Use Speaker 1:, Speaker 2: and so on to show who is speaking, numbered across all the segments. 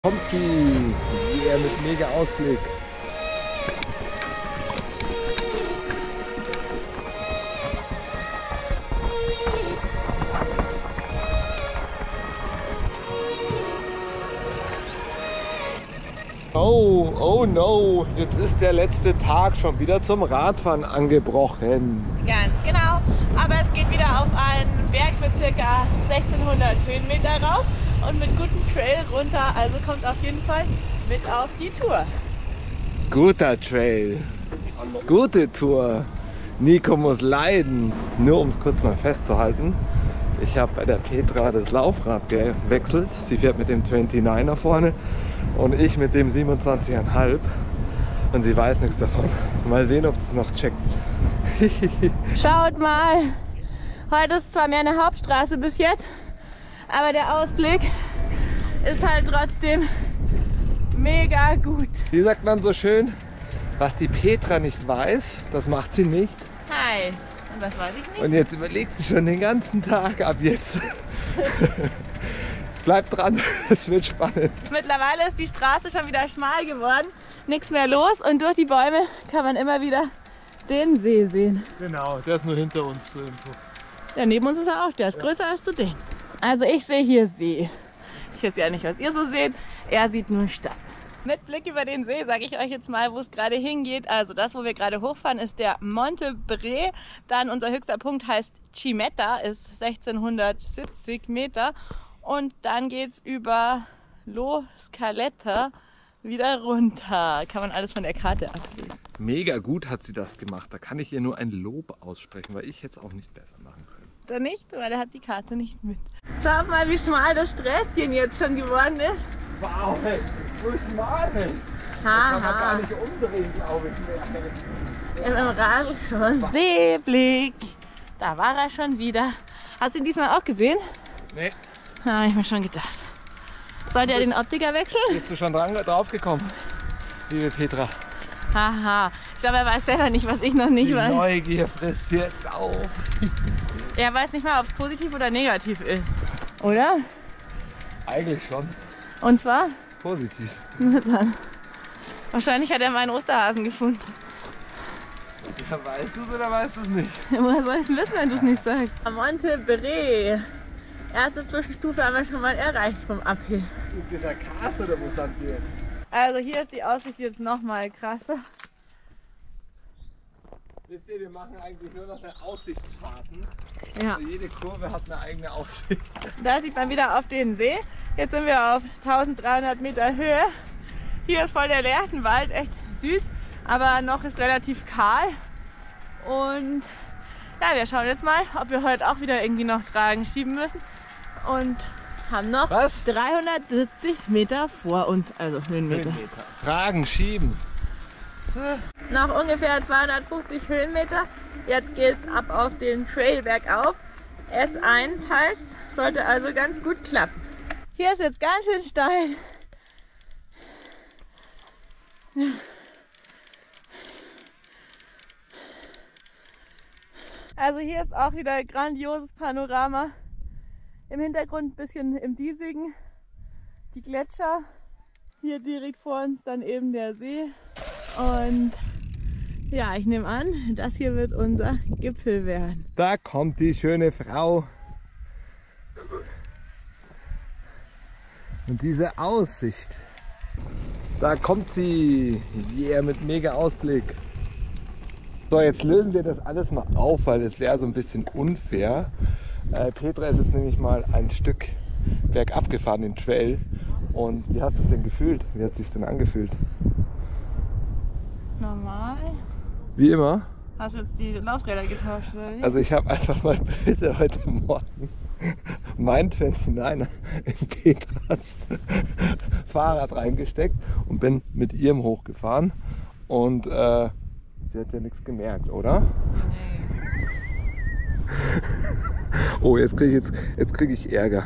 Speaker 1: Kommt sie! Yeah, mit mega Ausblick. Oh, oh no! Jetzt ist der letzte Tag schon wieder zum Radfahren angebrochen.
Speaker 2: Ganz genau. Aber es geht wieder auf einen Berg mit ca. 1600 Höhenmeter rauf und mit gutem Trail runter. Also kommt auf jeden Fall mit auf die Tour.
Speaker 1: Guter Trail. Gute Tour. Nico muss leiden. Nur um es kurz mal festzuhalten. Ich habe bei der Petra das Laufrad gewechselt. Sie fährt mit dem 29er vorne und ich mit dem 27,5. Und sie weiß nichts davon. Mal sehen, ob es noch checkt.
Speaker 2: Schaut mal. Heute ist zwar mehr eine Hauptstraße bis jetzt, aber der Ausblick ist halt trotzdem mega gut.
Speaker 1: Wie sagt man so schön? Was die Petra nicht weiß, das macht sie nicht.
Speaker 2: Hi. Und was weiß ich nicht?
Speaker 1: Und jetzt überlegt sie schon den ganzen Tag ab jetzt. Bleibt dran, es wird spannend.
Speaker 2: Mittlerweile ist die Straße schon wieder schmal geworden, nichts mehr los und durch die Bäume kann man immer wieder den See sehen.
Speaker 1: Genau, der ist nur hinter uns zur Info.
Speaker 2: Ja, neben uns ist er auch, der ist größer als du denkst. Also ich sehe hier See. Ich weiß ja nicht, was ihr so seht, er sieht nur Stadt. Mit Blick über den See sage ich euch jetzt mal, wo es gerade hingeht. Also das, wo wir gerade hochfahren, ist der Monte Bre. Dann unser höchster Punkt heißt Cimetta, ist 1670 Meter. Und dann geht es über Lo Scaletta wieder runter. Kann man alles von der Karte ablesen.
Speaker 1: Mega gut hat sie das gemacht. Da kann ich ihr nur ein Lob aussprechen, weil ich hätte es auch nicht besser machen können.
Speaker 2: Da nicht, weil er hat die Karte nicht mit. Schaut mal, wie schmal das Sträßchen jetzt schon geworden ist.
Speaker 1: Wow, hey, so schmal, hey. Kann man gar nicht umdrehen, glaube ich.
Speaker 2: Im Rad schon. Seeblick. Da war er schon wieder. Hast du ihn diesmal auch gesehen?
Speaker 1: Nee.
Speaker 2: Habe ich mir schon gedacht. Sollte er den Optiker wechseln?
Speaker 1: Bist du schon drauf gekommen, liebe Petra?
Speaker 2: Haha. Ich glaube, er weiß selber nicht, was ich noch nicht weiß.
Speaker 1: Die Neugier frisst jetzt auf.
Speaker 2: Er weiß nicht mal, ob es positiv oder negativ ist. Oder?
Speaker 1: Eigentlich schon.
Speaker 2: Und zwar?
Speaker 1: Positiv.
Speaker 2: Na dann. Wahrscheinlich hat er meinen Osterhasen gefunden.
Speaker 1: Ja, weißt du es oder weißt du es nicht?
Speaker 2: Woher soll ich es wissen, wenn du es nicht sagst? Monte Bre. Erste Zwischenstufe haben wir schon mal erreicht vom Uphill.
Speaker 1: Mit der Kasse oder wo sind wir?
Speaker 2: Also hier ist die Aussicht jetzt noch mal krasser.
Speaker 1: Wisst ihr, wir machen eigentlich nur noch eine Aussichtsfahrten.
Speaker 2: Ja.
Speaker 1: Also jede Kurve hat eine eigene Aussicht.
Speaker 2: Da sieht man wieder auf den See. Jetzt sind wir auf 1300 Meter Höhe. Hier ist voll der Lerchenwald, echt süß, aber noch ist relativ kahl. Und ja, wir schauen jetzt mal, ob wir heute auch wieder irgendwie noch Tragen schieben müssen. Und haben noch 370 Meter vor uns, also Höhenmeter.
Speaker 1: Tragen, schieben.
Speaker 2: Noch ungefähr 250 Höhenmeter. Jetzt geht es ab auf den Trail bergauf. S1 heißt, sollte also ganz gut klappen. Hier ist jetzt ganz schön steil. Also hier ist auch wieder ein grandioses Panorama. Im Hintergrund ein bisschen im Diesigen die Gletscher. Hier direkt vor uns dann eben der See. Und ja, ich nehme an, das hier wird unser Gipfel werden.
Speaker 1: Da kommt die schöne Frau. Und diese Aussicht. Da kommt sie. Yeah, mit mega Ausblick. So, jetzt lösen wir das alles mal auf, weil es wäre so ein bisschen unfair. Petra ist jetzt nämlich mal ein Stück bergab gefahren, den Trail. Und wie hast du es denn gefühlt? Wie hat es sich denn angefühlt?
Speaker 2: Normal.
Speaker 1: Wie immer.
Speaker 2: Hast du jetzt die Laufräder getauscht, oder wie?
Speaker 1: Also ich habe einfach mal böse heute Morgen mein 29er in Petras Fahrrad reingesteckt und bin mit ihrem hochgefahren. Und sie hat ja nichts gemerkt, oder?
Speaker 2: Nee.
Speaker 1: Oh, jetzt krieg ich Ärger.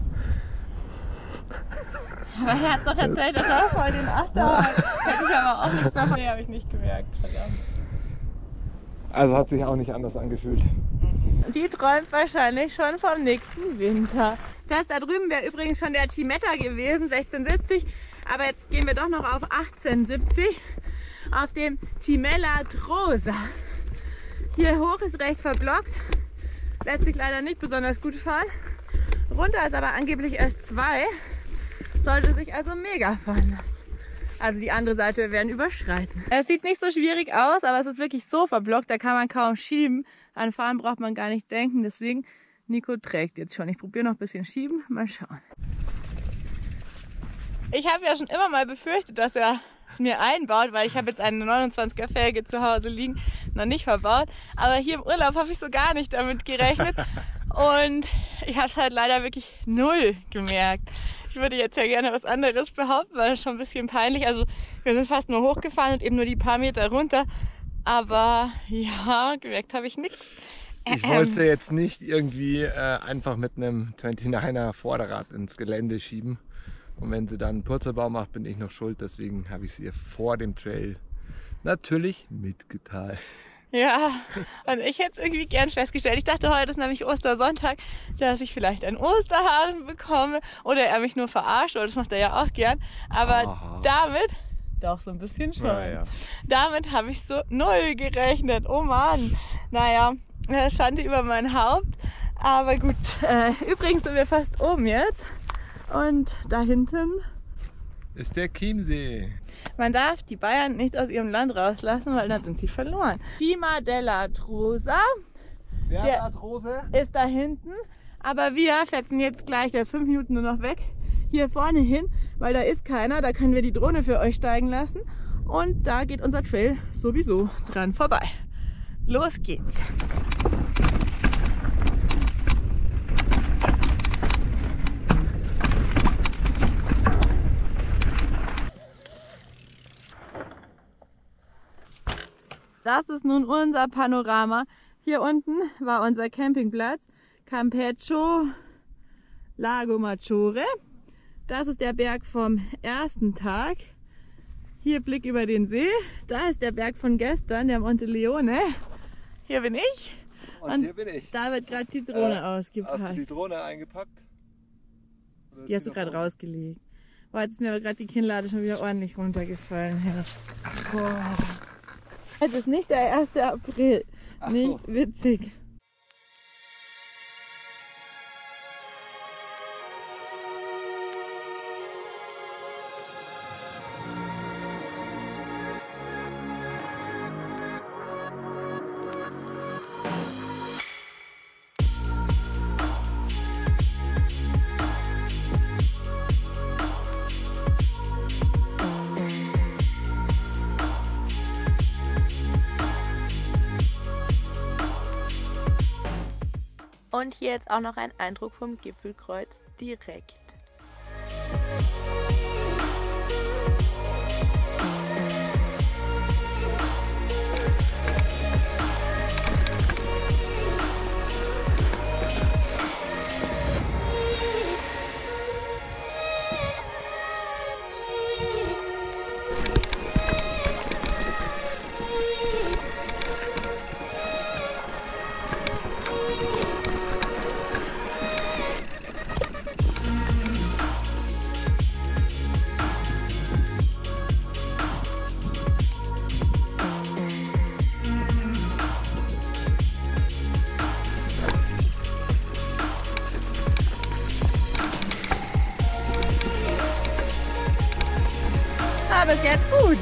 Speaker 2: Aber er hat doch erzählt, dass er voll den Achter hat. Hätte ich aber auch nichts davon. Nee, habe ich nicht gemerkt. Verdammt.
Speaker 1: Also hat sich auch nicht anders angefühlt.
Speaker 2: Die träumt wahrscheinlich schon vom nächsten Winter. Das da drüben wäre übrigens schon der Chimetta gewesen, 1670. Aber jetzt gehen wir doch noch auf 1870, auf dem Cimella Trosa. Hier hoch ist recht verblockt, lässt sich leider nicht besonders gut fahren. Runter ist aber angeblich S2, sollte sich also mega fahren lassen. Also die andere Seite, wir werden überschreiten. Es sieht nicht so schwierig aus, aber es ist wirklich so verblockt, da kann man kaum schieben. An Fahren braucht man gar nicht denken, deswegen Nico trägt jetzt schon. Ich probiere noch ein bisschen schieben, mal schauen. Ich habe ja schon immer mal befürchtet, dass er es mir einbaut, weil ich habe jetzt eine 29er Felge zu Hause liegen, noch nicht verbaut. Aber hier im Urlaub habe ich so gar nicht damit gerechnet und ich habe es halt leider wirklich null gemerkt. Ich würde jetzt ja gerne was anderes behaupten, weil das schon ein bisschen peinlich. Also wir sind fast nur hochgefahren und eben nur die paar Meter runter. Aber ja, gemerkt habe ich nichts.
Speaker 1: Ich wollte sie jetzt nicht irgendwie einfach mit einem 29er Vorderrad ins Gelände schieben. Und wenn sie dann einen Purzelbaum macht, bin ich noch schuld. Deswegen habe ich sie ihr vor dem Trail natürlich mitgeteilt.
Speaker 2: Ja, und ich hätte es irgendwie gern festgestellt. Ich dachte, heute ist nämlich Ostersonntag, dass ich vielleicht einen Osterhasen bekomme oder er mich nur verarscht, oder das macht er ja auch gern. Aber damit, doch so ein bisschen schon, ja. Damit habe ich so null gerechnet. Oh Mann, naja, Schande über mein Haupt. Aber gut, übrigens sind wir fast oben jetzt und da hinten
Speaker 1: ist der Chiemsee.
Speaker 2: Man darf die Bayern nicht aus ihrem Land rauslassen, weil dann sind sie verloren. Cima della Trosa, der ist da hinten. Aber wir fetzen jetzt gleich, der ist 5 Minuten nur noch weg, hier vorne hin, weil da ist keiner. Da können wir die Drohne für euch steigen lassen. Und da geht unser Trail sowieso dran vorbei. Los geht's! Das ist nun unser Panorama. Hier unten war unser Campingplatz, Campeggio Lago Maggiore. Das ist der Berg vom ersten Tag. Hier Blick über den See. Da ist der Berg von gestern, der Monte Leone. Hier bin ich.
Speaker 1: Und hier bin ich.
Speaker 2: Da wird gerade die Drohne ausgepackt.
Speaker 1: Hast du die Drohne eingepackt? Oder
Speaker 2: die hast du gerade rausgelegt. Boah, jetzt ist mir aber gerade die Kinnlade schon wieder ordentlich runtergefallen. Boah. Heute ist nicht der 1. April.
Speaker 1: Ach
Speaker 2: nicht
Speaker 1: so.
Speaker 2: Witzig. Und hier jetzt auch noch ein Eindruck vom Gipfelkreuz direkt. Aber es geht gut.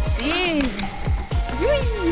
Speaker 2: See. Hui.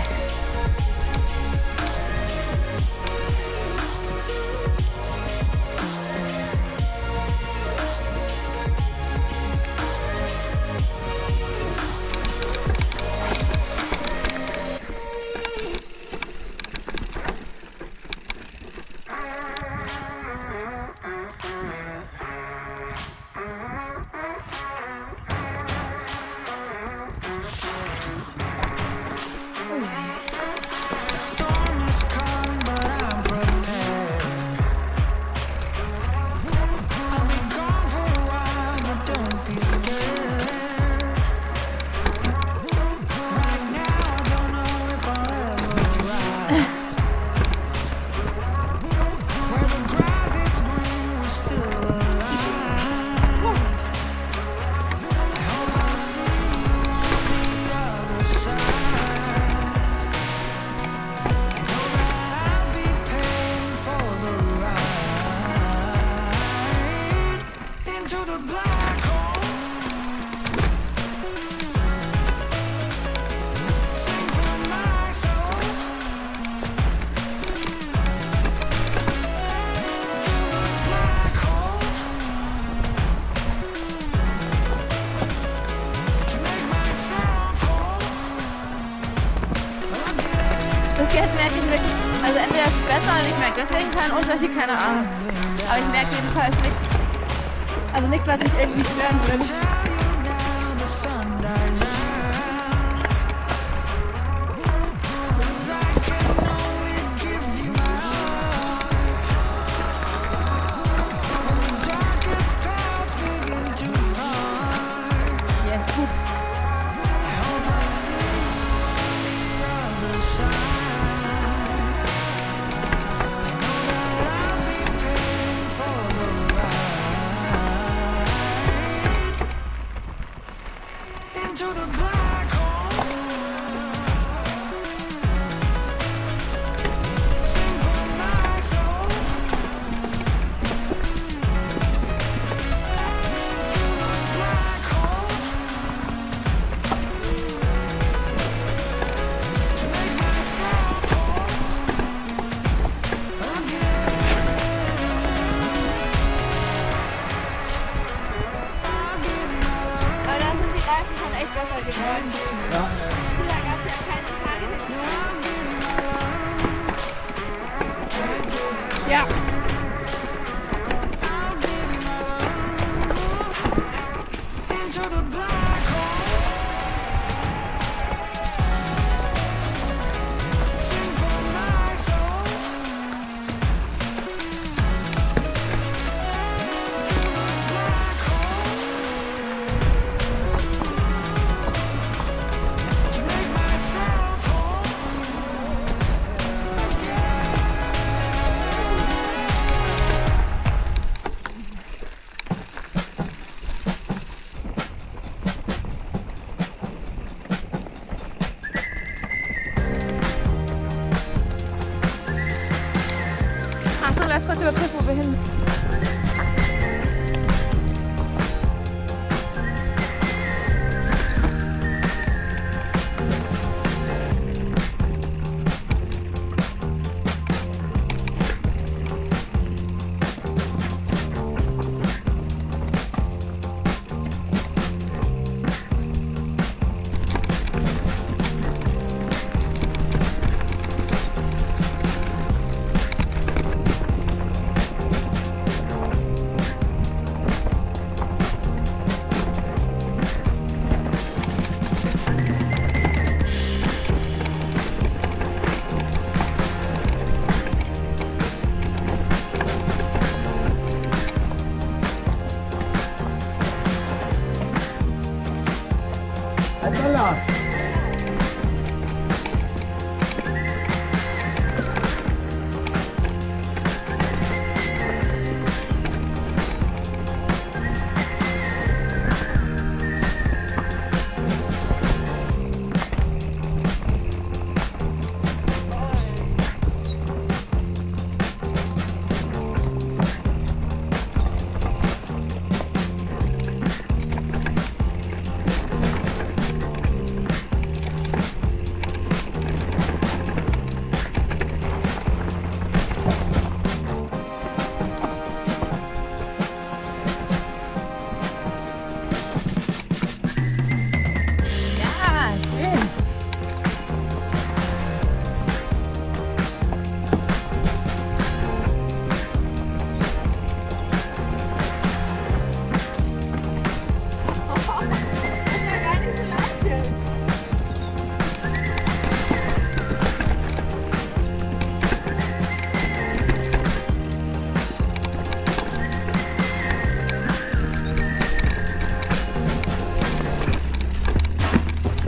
Speaker 2: Bis jetzt merke ich wirklich, also entweder ist es besser und ich merke deswegen keinen Unterschied, keine Ahnung. Aber ich merke jedenfalls nichts, also nichts, was mich irgendwie stören würde. Ja. Achtung, lass kurz überprüfen, wo wir hin.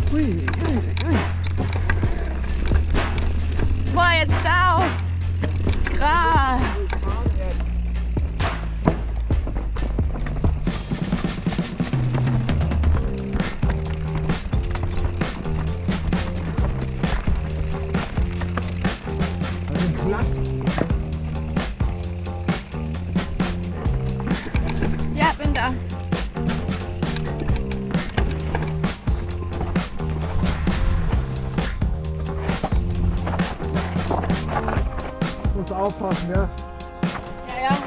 Speaker 1: Ui, ui, ui.
Speaker 2: Boah, jetzt staubt. Krass. Ja, bin da.
Speaker 1: Muss aufpassen, ja?
Speaker 2: Ja, ja.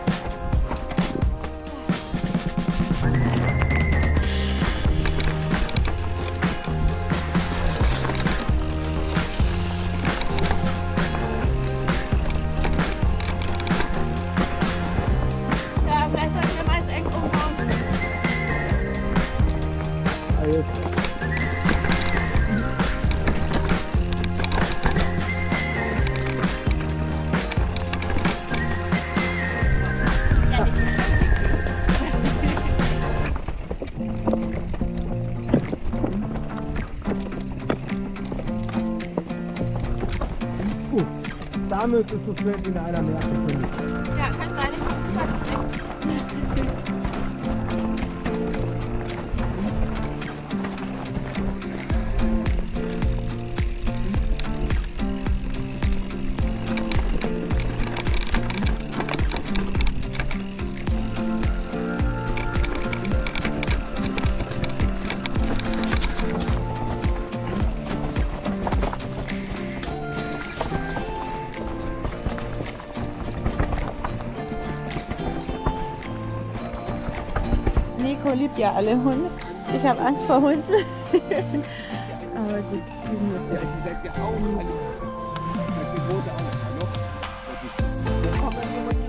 Speaker 2: Ja, vielleicht sollten wir mal ins Eck umbauen.
Speaker 1: Damit ist es wirklich in einer Märkte.
Speaker 2: Ja, kann sein, ich mach Nico liebt ja alle Hunde. Ich habe Angst vor Hunden. Aber gut, die sind lustig.
Speaker 1: Ja, die sagt ja auch Hallo. Die rote auch Hallo. Da kommt dann jemand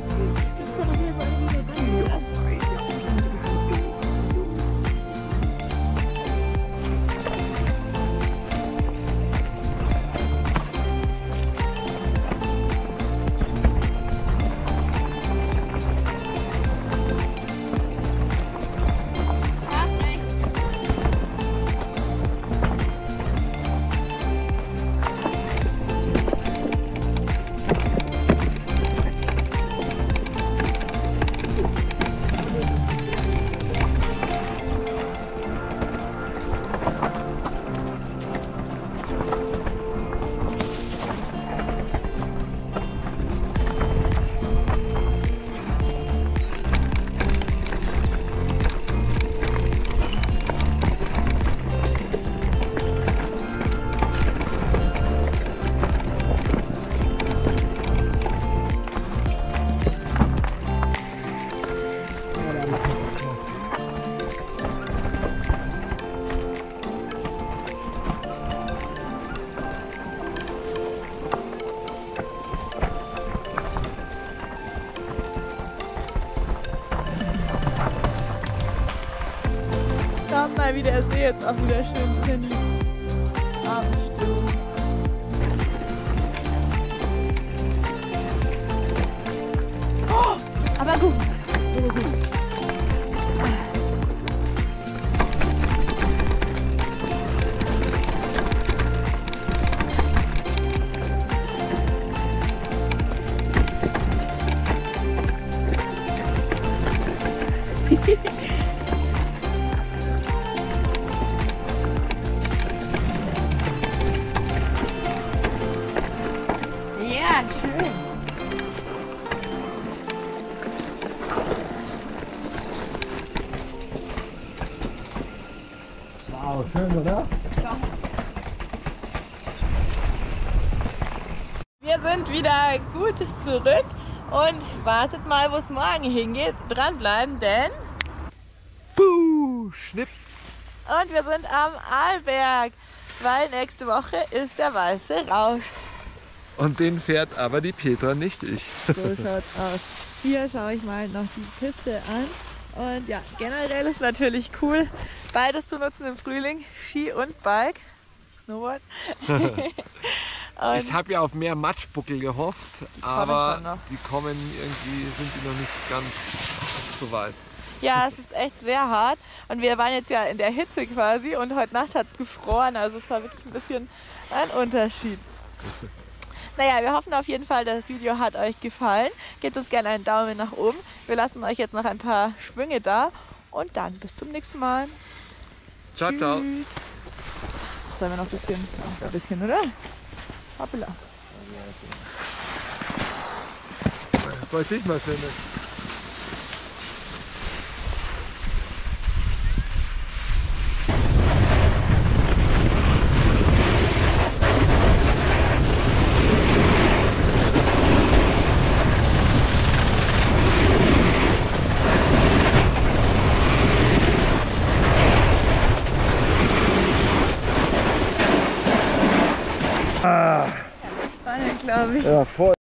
Speaker 2: Schaut mal, wie der See jetzt auch wieder schön drin liegt. Abendstimmung. Oh, aber gut. Ja, schön.
Speaker 1: Wow, schön, oder?
Speaker 2: Wir sind wieder gut zurück und wartet mal, wo es morgen hingeht. Dranbleiben, denn...
Speaker 1: Puh, schnipp.
Speaker 2: Und wir sind am Arlberg, weil nächste Woche ist der Weiße Rausch.
Speaker 1: Und den fährt aber die Petra, nicht ich.
Speaker 2: So schaut's aus. Hier schaue ich mal noch die Piste an. Und ja, generell ist natürlich cool, beides zu nutzen im Frühling, Ski und Bike, Snowboard.
Speaker 1: Ich habe ja auf mehr Matschbuckel gehofft,
Speaker 2: schon
Speaker 1: aber
Speaker 2: noch.
Speaker 1: die kommen irgendwie, sind die noch nicht ganz so weit.
Speaker 2: Ja, es ist echt sehr hart. Und wir waren jetzt ja in der Hitze quasi und heute Nacht hat es gefroren. Also es war wirklich ein bisschen ein Unterschied. Naja, wir hoffen auf jeden Fall, das Video hat euch gefallen. Gebt uns gerne einen Daumen nach oben. Wir lassen euch jetzt noch ein paar Schwünge da. Und dann bis zum nächsten Mal.
Speaker 1: Ciao, ciao.
Speaker 2: Tschüss. Sollen wir noch ein bisschen, oder? Hoppla.
Speaker 1: Was ich mal finde.
Speaker 2: Spannend, glaube ich.
Speaker 1: Ja, voll.